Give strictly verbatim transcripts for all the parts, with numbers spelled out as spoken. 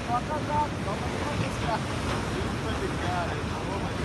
atrasado, então vamos buscar. Isso de cara, ele falou, mas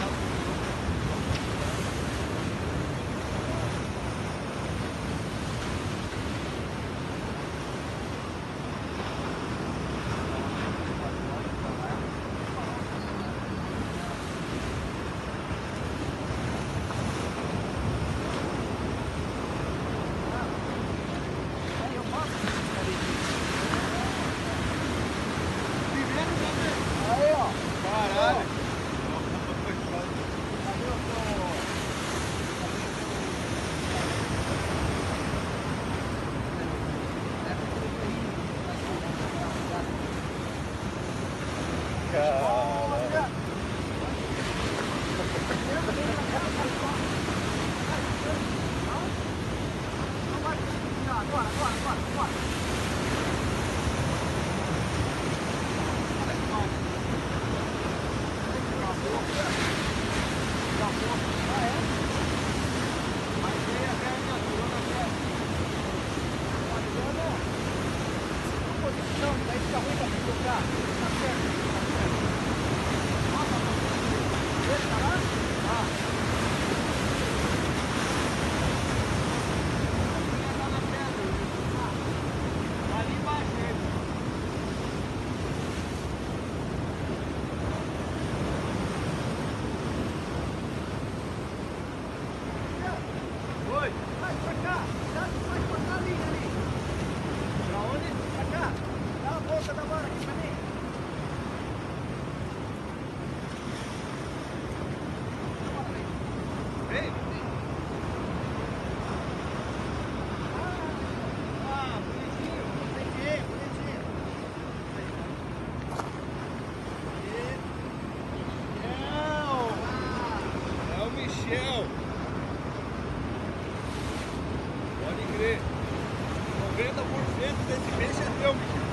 noventa por cento desse peixe é teu, Michel.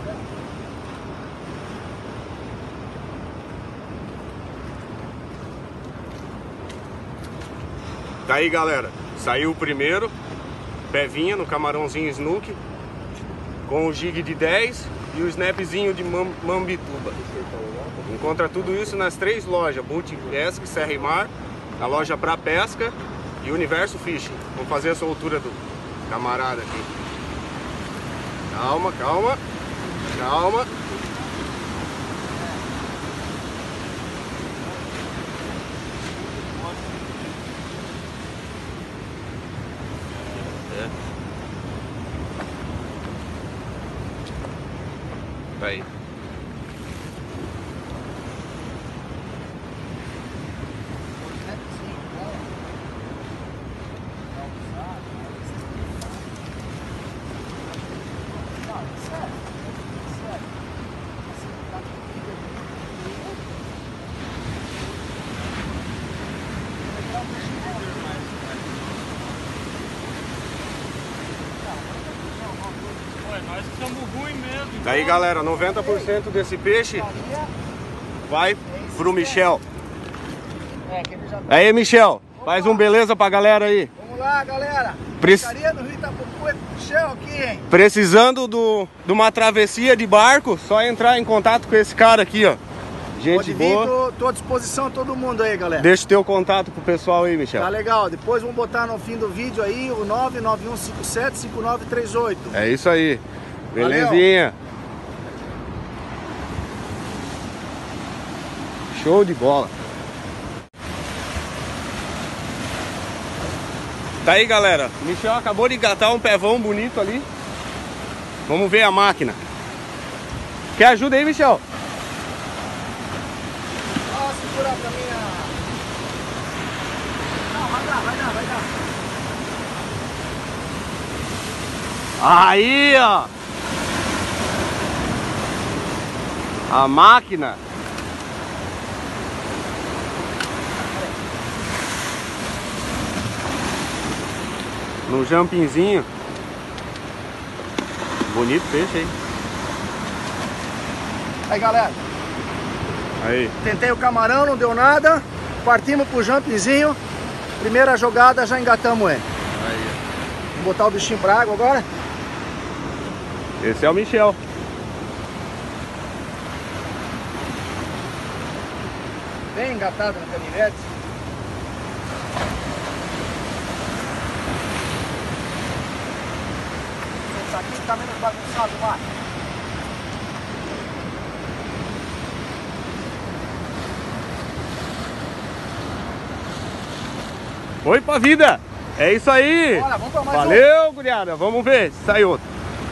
Tá aí, galera. Saiu o primeiro. Pevinha no camarãozinho Snook. Com o jig de dez e o snapzinho de Mambituba. Encontra tudo isso nas três lojas. Boot Pesca, Serra e Mar. A loja pra pesca e Universo Fishing. Vamos fazer a soltura do camarada aqui. Calma, calma. Calma. É. Tá aí. Nós que somos ruins mesmo. Daí, galera, noventa por cento desse peixe vai pro Michel. Aí, Michel, faz um beleza pra galera aí. Vamos lá, galera. Prec... Pescaria no Rio Itapucu é Michel aqui, hein? Precisando do, de uma travessia de barco, só entrar em contato com esse cara aqui, ó. Gente Pode vir, boa. tô, tô à disposição todo mundo aí, galera. Deixa o teu contato pro pessoal aí, Michel. Tá legal. Depois vamos botar no fim do vídeo aí o nove nove um cinco sete cinco nove três oito. É isso aí. Belezinha. Valeu. Show de bola. Tá aí, galera. O Michel acabou de engatar um pevão bonito ali. Vamos ver a máquina. Quer ajuda aí, Michel? Ó, segura pra mim a... Não, vai dar, vai dar, vai dar. Aí, ó. A máquina. No jumpingzinho. Bonito peixe aí. Aí, galera. Aí. Tentei o camarão, não deu nada. Partimos pro jumpingzinho. Primeira jogada, já engatamos ele. Aí. Vou botar o bichinho pra água agora. Esse é o Michel. Bem engatado no canivete. Esse aqui tá menos bagunçado lá. Foi pra vida! É isso aí! Bora, vamos pra mais Valeu, um. Guriada! Vamos ver se sai outro.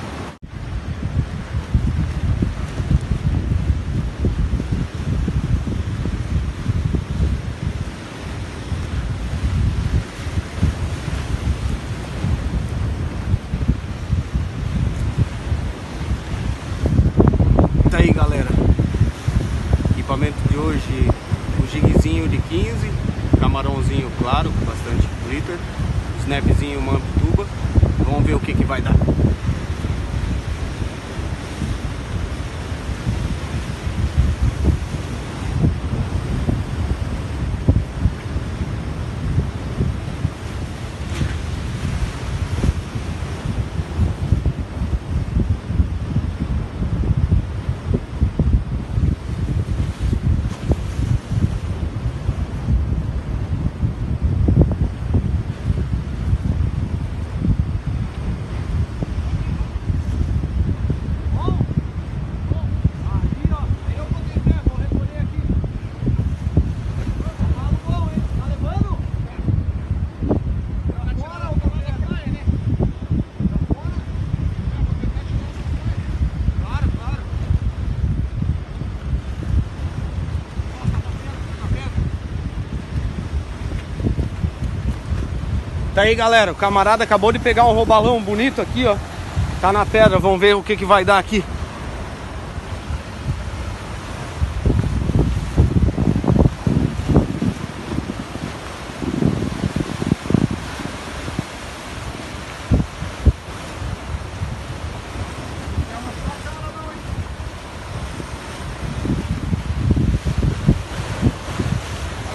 Tá aí, galera. Equipamento de hoje, o jiguezinho de quinze, camarãozinho claro, com bastante glitter, snapzinho Mambituba. Vamos ver o que que vai dar. Tá aí, galera, o camarada acabou de pegar um robalão bonito aqui, ó. Tá na pedra, vamos ver o que que vai dar aqui.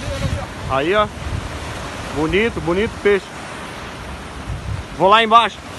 Aí, ó. Bonito, bonito peixe. Vou lá embaixo.